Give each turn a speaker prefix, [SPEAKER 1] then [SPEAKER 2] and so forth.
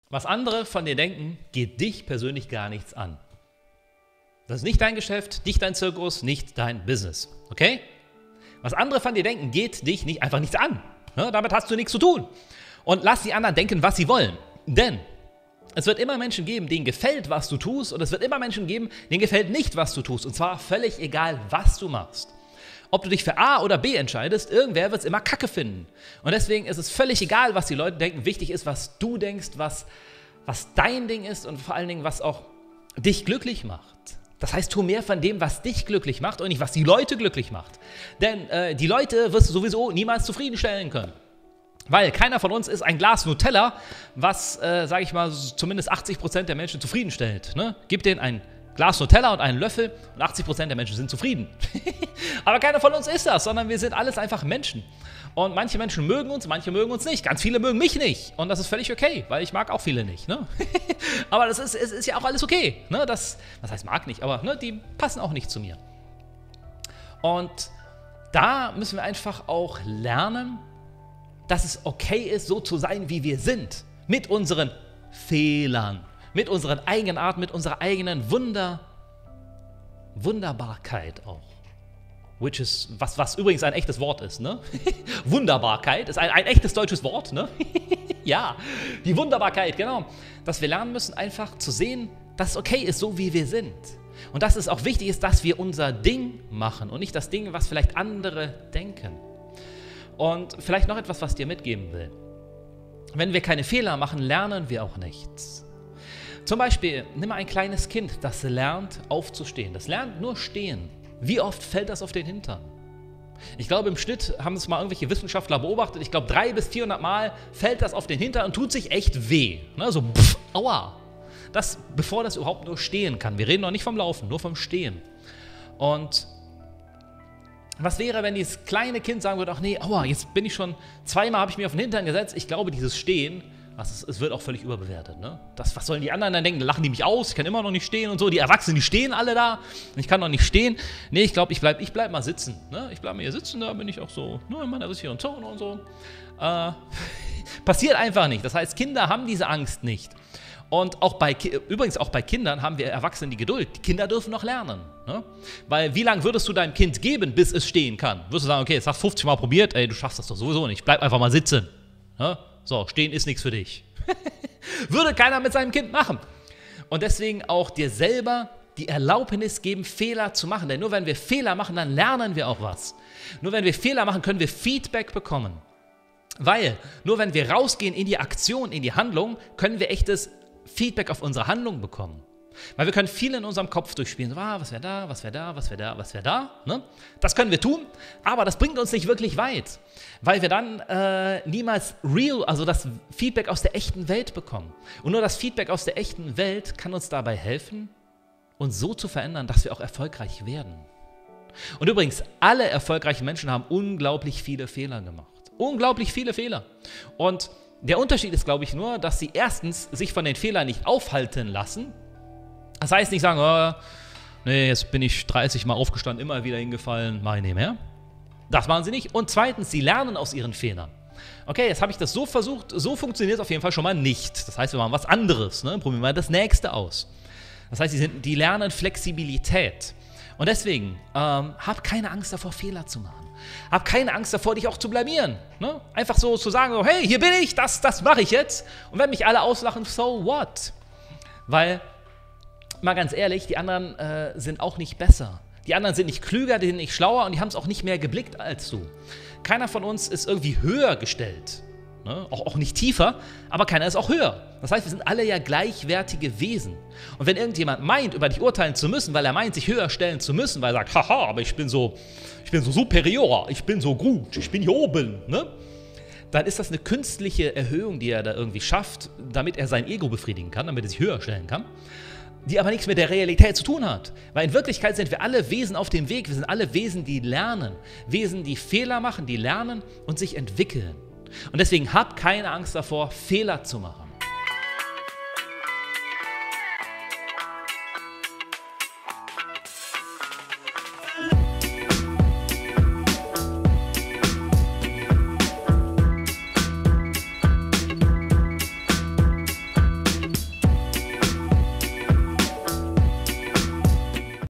[SPEAKER 1] Was andere von dir denken, geht dich persönlich gar nichts an. Das ist nicht dein Geschäft, nicht dein Zirkus, nicht dein Business. Okay? Was andere von dir denken, geht dich einfach nichts an. Ja, damit hast du nichts zu tun. Und lass die anderen denken, was sie wollen. Denn es wird immer Menschen geben, denen gefällt, was du tust. Und es wird immer Menschen geben, denen gefällt nicht, was du tust. Und zwar völlig egal, was du machst. Ob du dich für A oder B entscheidest, irgendwer wird es immer Kacke finden. Und deswegen ist es völlig egal, was die Leute denken. Wichtig ist, was du denkst, was dein Ding ist und vor allen Dingen, was auch dich glücklich macht. Das heißt, tu mehr von dem, was dich glücklich macht und nicht, was die Leute glücklich macht. Denn die Leute wirst du sowieso niemals zufriedenstellen können. Weil keiner von uns ist ein Glas Nutella, was, sage ich mal, zumindest 80% der Menschen zufriedenstellt. Ne? Gib denen ein Glas Nutella und einen Löffel und 80% der Menschen sind zufrieden. Aber keiner von uns ist das, sondern wir sind alles einfach Menschen. Und manche Menschen mögen uns, manche mögen uns nicht. Ganz viele mögen mich nicht. Und das ist völlig okay, weil ich mag auch viele nicht. Ne? Aber es ist ja auch alles okay. Ne? Was heißt mag nicht, aber ne, die passen auch nicht zu mir. Und da müssen wir einfach auch lernen, dass es okay ist, so zu sein, wie wir sind. Mit unseren Fehlern, mit unseren Eigenarten, mit unserer eigenen Wunderbarkeit auch. Which is, was übrigens ein echtes Wort ist, ne? Wunderbarkeit ist ein echtes deutsches Wort, ne? Ja, die Wunderbarkeit, genau. Dass wir lernen müssen, einfach zu sehen, dass es okay ist, so wie wir sind. Und dass es auch wichtig ist, dass wir unser Ding machen und nicht das Ding, was vielleicht andere denken. Und vielleicht noch etwas, was ich dir mitgeben will. Wenn wir keine Fehler machen, lernen wir auch nichts. Zum Beispiel, nimm mal ein kleines Kind, das lernt aufzustehen. Das lernt nur stehen. Wie oft fällt das auf den Hintern? Ich glaube, im Schnitt haben es mal irgendwelche Wissenschaftler beobachtet. Ich glaube, 300 bis 400 Mal fällt das auf den Hintern und tut sich echt weh. Ne? So, pff, aua. Das, bevor das überhaupt nur stehen kann. Wir reden noch nicht vom Laufen, nur vom Stehen. Und was wäre, wenn dieses kleine Kind sagen würde, ach nee, aua, jetzt bin ich schon, zweimal habe ich mir auf den Hintern gesetzt. Ich glaube, dieses Stehen, es wird auch völlig überbewertet. Ne? Was sollen die anderen dann denken? Da lachen die mich aus, ich kann immer noch nicht stehen und so. Die Erwachsenen, die stehen alle da und ich kann noch nicht stehen. Nee, ich glaube, ich bleib mal sitzen. Ne? Ich bleibe mal hier sitzen, da bin ich auch so, ne, in meiner sicheren Zone und so. Passiert einfach nicht. Das heißt, Kinder haben diese Angst nicht. Und übrigens auch bei Kindern haben wir Erwachsenen die Geduld. Die Kinder dürfen noch lernen. Ne? Weil wie lange würdest du deinem Kind geben, bis es stehen kann? Würdest du sagen, okay, jetzt hast du 50 Mal probiert, ey, du schaffst das doch sowieso nicht. Bleib einfach mal sitzen. Ne? So, stehen ist nichts für dich. Würde keiner mit seinem Kind machen. Und deswegen auch dir selber die Erlaubnis geben, Fehler zu machen. Denn nur wenn wir Fehler machen, dann lernen wir auch was. Nur wenn wir Fehler machen, können wir Feedback bekommen. Weil nur wenn wir rausgehen in die Aktion, in die Handlung, können wir echtes Feedback auf unsere Handlung bekommen. Weil wir können viel in unserem Kopf durchspielen. So, was wäre da, was wäre da, was wäre da, was wäre da. Ne? Das können wir tun, aber das bringt uns nicht wirklich weit. Weil wir dann niemals also das Feedback aus der echten Welt bekommen. Und nur das Feedback aus der echten Welt kann uns dabei helfen, uns so zu verändern, dass wir auch erfolgreich werden. Und übrigens, alle erfolgreichen Menschen haben unglaublich viele Fehler gemacht. Unglaublich viele Fehler. Und der Unterschied ist, glaube ich, nur, dass sie erstens sich von den Fehlern nicht aufhalten lassen. Das heißt nicht sagen, oh, nee, jetzt bin ich 30 Mal aufgestanden, immer wieder hingefallen, mache ich nicht mehr. Das machen sie nicht. Und zweitens, sie lernen aus ihren Fehlern. Okay, jetzt habe ich das so versucht, so funktioniert es auf jeden Fall schon mal nicht. Das heißt, wir machen was anderes, ne? Probieren wir das Nächste aus. Das heißt, die lernen Flexibilität. Und deswegen, hab keine Angst davor, Fehler zu machen. Hab keine Angst davor, dich auch zu blamieren. Ne? Einfach so zu sagen, so, hey, hier bin ich, das mache ich jetzt. Und wenn mich alle auslachen, so what? Weil, mal ganz ehrlich, die anderen sind auch nicht besser. Die anderen sind nicht klüger, die sind nicht schlauer und die haben es auch nicht mehr geblickt als du. Keiner von uns ist irgendwie höher gestellt. Ne? Auch nicht tiefer, aber keiner ist auch höher. Das heißt, wir sind alle ja gleichwertige Wesen. Und wenn irgendjemand meint, über dich urteilen zu müssen, weil er meint, sich höher stellen zu müssen, weil er sagt, haha, aber ich bin so superior, ich bin so gut, ich bin hier oben, ne? Dann ist das eine künstliche Erhöhung, die er da irgendwie schafft, damit er sein Ego befriedigen kann, damit er sich höher stellen kann, die aber nichts mit der Realität zu tun hat. Weil in Wirklichkeit sind wir alle Wesen auf dem Weg, wir sind alle Wesen, die lernen, Wesen, die Fehler machen, die lernen und sich entwickeln. Und deswegen hab keine Angst davor, Fehler zu machen.